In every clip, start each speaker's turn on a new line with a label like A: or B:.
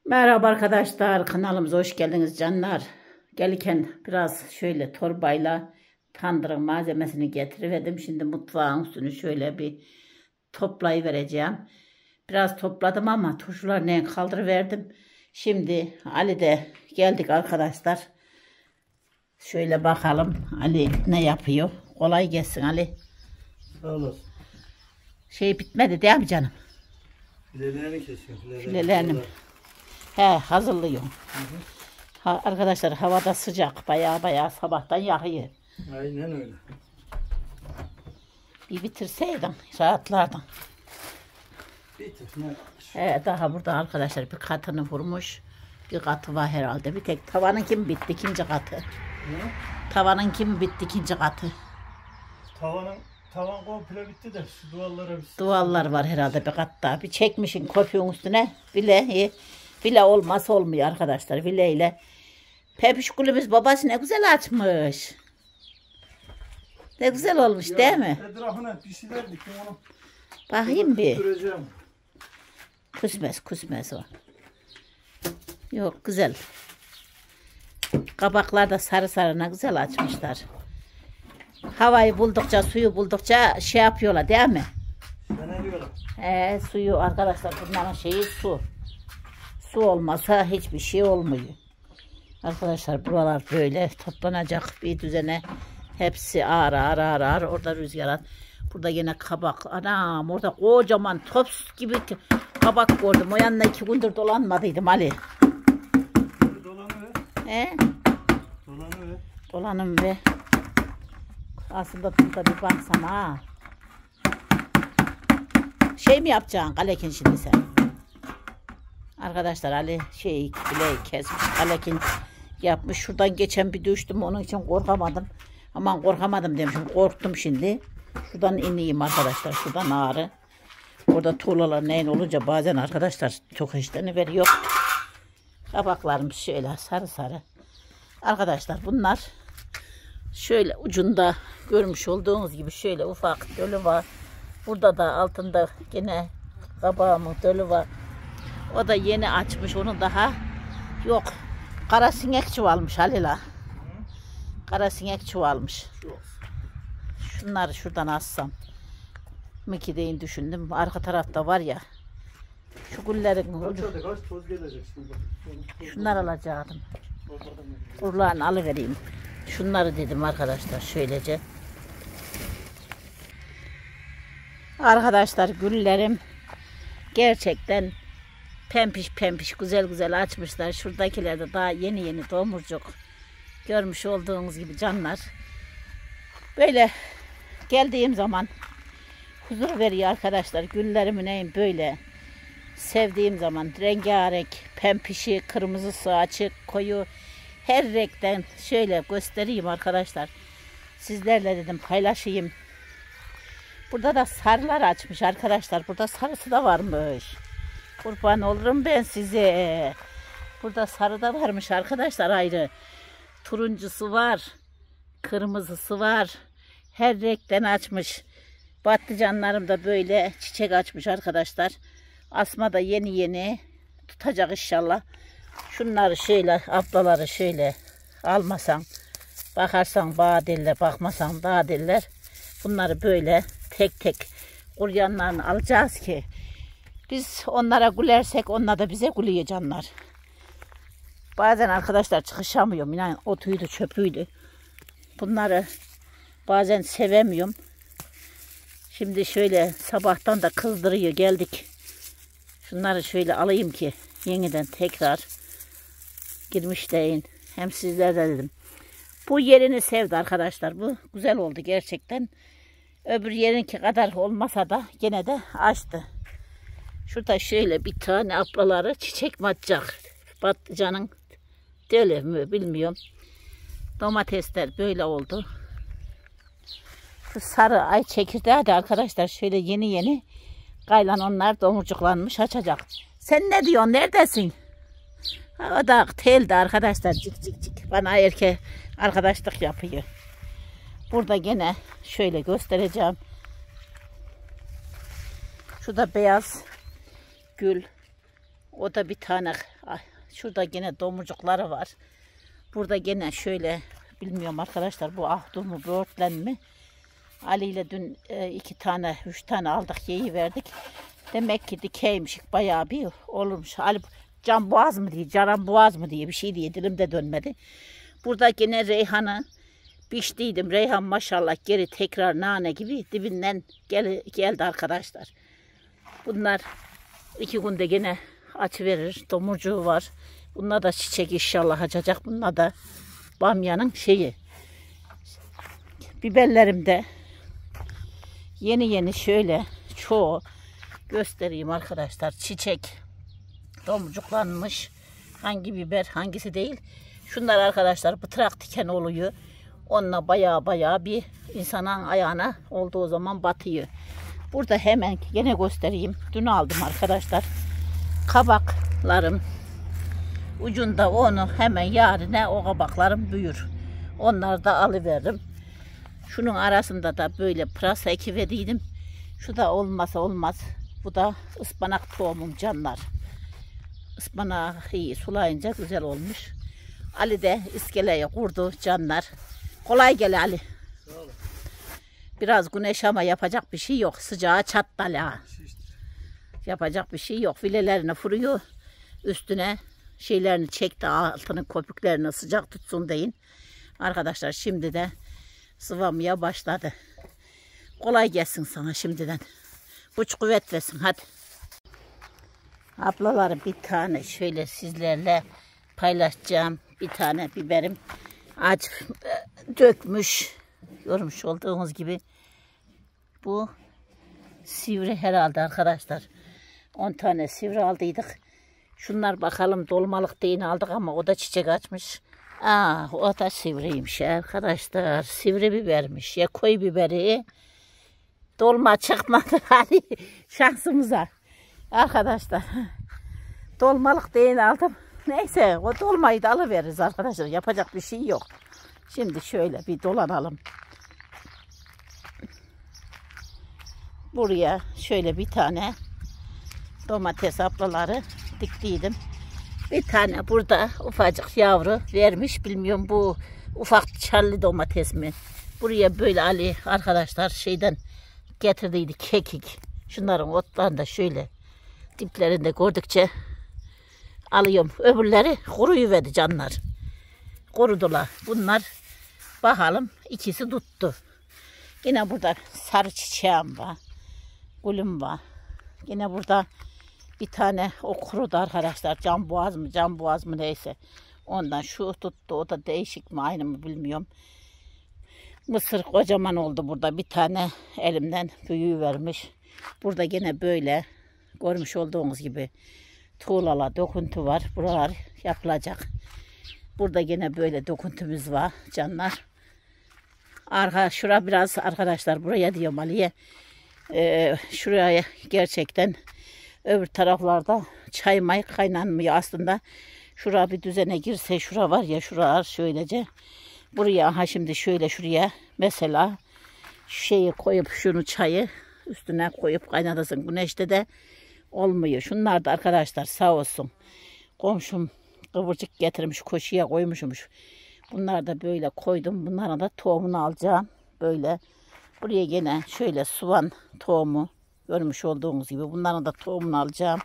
A: Merhaba arkadaşlar, kanalımıza hoş geldiniz canlar. Gelirken biraz şöyle torbayla tandırın malzemesini getiriverdim. Şimdi mutfağın üstünü şöyle bir toplayıvereceğim. Biraz topladım ama turşularını kaldırıverdim. Şimdi Ali de geldik arkadaşlar. Şöyle bakalım Ali ne yapıyor. Kolay gelsin Ali.
B: Sağ olasın.
A: Şey bitmedi değil mi canım?
B: Filelerini kesiyorum.
A: Filelerini. He, hazırlıyorum. Arkadaşlar havada sıcak. Bayağı sabahtan yakıyor.
B: Aynen öyle.
A: Bir bitirseydin rahatlardın.
B: Bitir. Ne?
A: He, daha burada arkadaşlar bir katını vurmuş. Bir katı var herhalde. Bir tek tavanın kim bitti ikinci katı.
B: Ne?
A: Tavanın kim bitti ikinci katı.
B: Tavan komple bitti de şu duvarlara bir
A: Duvarlar var herhalde bir kat daha. Bir çekmişin kopyonun üstüne. Bile olmaz olmuyor arkadaşlar. Bileyle. Pepiş kulübümüz babası ne güzel açmış. Ne güzel olmuş değil mi?
B: Etrafına bir şeyler diktim onu.
A: Bakayım bir.
B: Süreceğim.
A: Kusmez o. Yok güzel. Kabaklar da sarı ne güzel açmışlar. Havayı buldukça, suyu buldukça şey yapıyorlar değil mi?
B: Seneliyorlar.
A: Suyu arkadaşlar bunların şeyi su. Su olmasa hiçbir şey olmuyor. Arkadaşlar buralar böyle toplanacak bir düzene. Hepsi ağır. Orada rüzgar. Burada yine kabak. Anam orada kocaman tops gibi kabak gördüm. O yanına 2 gündür dolanmadıydım Ali.
B: Dolanıver.
A: Dolanıver. Dolanım ve aslında burada bir baksam ha. Şey mi yapacaksın Kalekin şimdi sen? Arkadaşlar Ali bileği kesmiş. Kalekin yapmış. Şuradan geçen bir düştüm. Onun için korkamadım. Aman korkamadım demişim. Korktum şimdi. Şuradan ineyim arkadaşlar. Şuradan ağrı. Orada tuğlalar neyin olunca bazen arkadaşlar çok işlerini veriyor. Kabaklarımız şöyle sarı. Arkadaşlar bunlar şöyle ucunda görmüş olduğunuz gibi şöyle ufak dölü var. Burada da altında yine kabağımın dölü var. O da yeni açmış. Onu daha yok. Kara sinek çuvalmış Halila. Kara sinek çuvalmış. Şunları şuradan assam. Miki deyin düşündüm. Arka tarafta var ya. Şu güllerin
B: Kaç toz gelecek şimdi.
A: şunları alacaktım. Buralarını alıvereyim. Şunları dedim arkadaşlar şöylece. Arkadaşlar güllerim gerçekten pempiş güzel açmışlar. Şuradakiler de daha yeni domurcuk. Görmüş olduğunuz gibi canlar. Böyle geldiğim zaman huzur veriyor arkadaşlar. Güllerimi neyim böyle sevdiğim zaman rengarenk, pempişi, kırmızısı, açık, koyu her renkten şöyle göstereyim arkadaşlar. Sizlerle dedim paylaşayım. Burada da sarılar açmış arkadaşlar. Burada sarısı da varmış. Kurban olurum ben size. Burada sarı da varmış arkadaşlar ayrı. Turuncusu var. Kırmızısı var. Her renkten açmış. Patlıcanlarım da böyle çiçek açmış arkadaşlar. Asma da yeni tutacak inşallah. Şunları şöyle ablaları şöyle almasan bakarsan bağ derler, bakmasan dağ derler. Bunları böyle tek kuryanlarını alacağız ki biz onlara gülersek onlar da bize gülüyor canlar. Bazen arkadaşlar çıkışamıyorum. İnan otuydu çöpüydü. Bunları bazen sevemiyorum. Şimdi şöyle sabahtan da kızdırıyor geldik. Şunları şöyle alayım ki yeniden tekrar girmiş deyin. Hem sizler de dedim. Bu yerini sevdi arkadaşlar. Bu güzel oldu gerçekten. Öbür yerinki kadar olmasa da gene de açtı. Şurada şöyle bir tane ablaları çiçek mi atacak? Patlıcanın deli mi bilmiyorum. Domatesler böyle oldu. Şu sarı ay çekirdeği de arkadaşlar şöyle yeni kaylan onlar domurcuklanmış açacak. Sen ne diyorsun? Neredesin? O da teldi arkadaşlar. Cik. Bana erkek arkadaşlık yapıyor. Burada gene şöyle göstereceğim. Şu da beyaz gül. O da bir tane Şurada gene domurcukları var. Burada gene şöyle bilmiyorum arkadaşlar, bu ahdu mu böğürtlen mi? Ali ile dün 2 tane 3 tane aldık, yeyi verdik. Demek ki dikeymişik, bayağı bir olurmuş. Ali can boğaz mı diye, caran boğaz mı diye bir şey diye dilimde dönmedi. Burada gene reyhanı biçtiydim. Reyhan maşallah geri tekrar nane gibi dibinden geldi arkadaşlar. Bunlar 2 günde gene açıverir. Domurcuğu var. Bunlar da çiçek inşallah açacak. Bunlar da bamyanın şeyi. Biberlerim de yeni şöyle çoğu göstereyim arkadaşlar. Çiçek domurcuklanmış. Hangi biber hangisi değil. Şunlar arkadaşlar bıtrak diken oluyor. Onunla bayağı bir insanın ayağına olduğu zaman batıyor. Burada hemen gene göstereyim. Dün aldım arkadaşlar. Kabaklarım ucunda, onu hemen yarına o kabaklarım büyür. Onları da alıveririm. Şunun arasında da böyle pırasa ekiverdiydim. Şu da olmazsa olmaz. Bu da ıspanak tohumum canlar. Ispanağı iyi sulayınca güzel olmuş. Ali de iskeleye kurdu canlar. Kolay gel Ali. Biraz güneş ama yapacak bir şey yok. Sıcağı çattal ha. Yapacak bir şey yok. Filelerini vuruyor. Üstüne şeylerini çekti. Altının köpüklerini sıcak tutsun deyin. Arkadaşlar şimdi de sıvamaya başladı. Kolay gelsin sana şimdiden. Güç kuvvet versin hadi. Ablalarım, bir tane şöyle sizlerle paylaşacağım. Bir tane biberim ağaç dökmüş. Görmüş olduğunuz gibi. Bu sivri herhalde arkadaşlar. 10 tane sivri aldıydık. Şunlar bakalım dolmalık değil aldık ama o da çiçek açmış. O da sivriymiş arkadaşlar. Sivri bibermiş. Ya koyu biberi. Dolma çıkmadı hani şansımıza. Arkadaşlar. Dolmalık değil aldım. Neyse o dolmayı da alıveririz arkadaşlar. Yapacak bir şey yok. Şimdi şöyle bir dolanalım. Buraya şöyle bir tane domates ablaları diktiydim. Bir tane burada ufacık yavru vermiş. Bilmiyorum bu ufak çallı domates mi? Buraya böyle Ali arkadaşlar şeyden getirdiydi kekik. Şunların otlarını da şöyle diplerinde gördükçe alıyorum. Öbürleri kuruyuverdi canlar. Kurudular. Bunlar bakalım ikisi tuttu. Yine burada sarı çiçeğim var. Gülüm var. Yine burada bir tane o kurudu arkadaşlar. Can boğaz mı neyse. Ondan şu tuttu. O da değişik mi aynı mı bilmiyorum. Mısır kocaman oldu burada. Bir tane elimden büyüyüvermiş. Burada yine böyle görmüş olduğunuz gibi tuğlala dokuntu var. Buralar yapılacak. Burada yine böyle dokuntumuz var canlar. Şura biraz arkadaşlar buraya diyorum Ali'ye. Şuraya gerçekten öbür taraflarda çay may kaynanmıyor aslında. Şura bir düzene girse, şura var ya, şuralar şöylece. Buraya şimdi şöyle şuraya mesela şeyi koyup şunu çayı üstüne koyup kaynatasın. Güneşte de olmuyor. Şunlar da arkadaşlar sağ olsun. Komşum kıvırcık getirmiş, koşuya koymuşmuş. Bunlar da böyle koydum. Bunların da tohumunu alacağım. Böyle buraya gene şöyle soğan tohumu görmüş olduğunuz gibi. Bunların da tohumunu alacağım.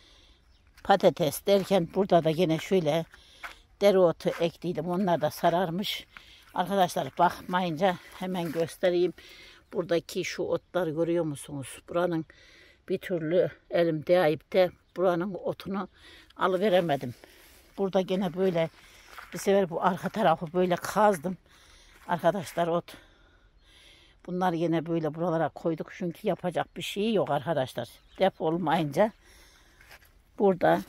A: Patates derken burada da gene şöyle dereotu ektiydim. Onlar da sararmış. Arkadaşlar bakmayınca hemen göstereyim. Buradaki şu otları görüyor musunuz? Buranın bir türlü elim değip de buranın otunu alıveremedim. Burada gene böyle bir sefer bu arka tarafı böyle kazdım. Arkadaşlar ot. Bunlar yine böyle buralara koyduk. Çünkü yapacak bir şey yok arkadaşlar. Dep olmayınca burada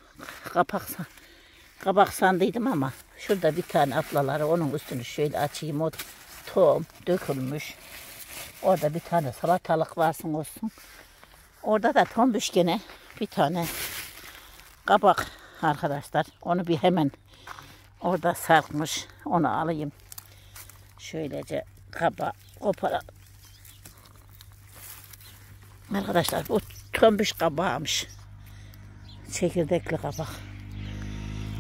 A: kabak sandıydım ama şurada bir tane ablaları onun üstünü şöyle açayım. O tohum dökülmüş. Orada bir tane salatalık varsın olsun. Orada da tombiş gene bir tane kabak arkadaşlar. Onu bir hemen orada sarkmış. Onu alayım. Şöylece kabağı koparalım. Arkadaşlar bu tombiş kabağımış. Çekirdekli kabak.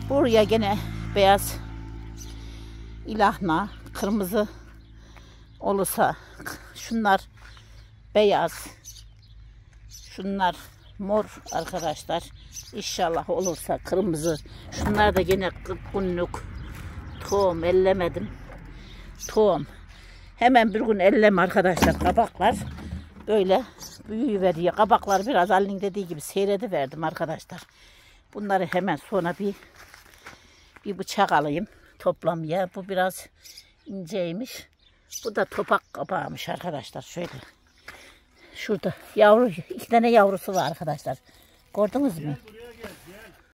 A: Buraya gene beyaz ilahna, kırmızı olursa, şunlar beyaz, şunlar mor arkadaşlar. İnşallah olursa kırmızı. Şunlar da yine 40 günlük tohum, ellemedim. Tohum. Hemen bir gün ellem arkadaşlar, kabaklar böyle büyüyiveriyor. Kabaklar biraz Ali'nin dediği gibi seyrediverdim arkadaşlar. Bunları hemen sonra bir bıçak alayım toplamaya. Bu biraz inceymiş. Bu da topak kabağımış arkadaşlar. Şöyle. Şurada yavru, 2 tane yavrusu var arkadaşlar. Gördünüz mü?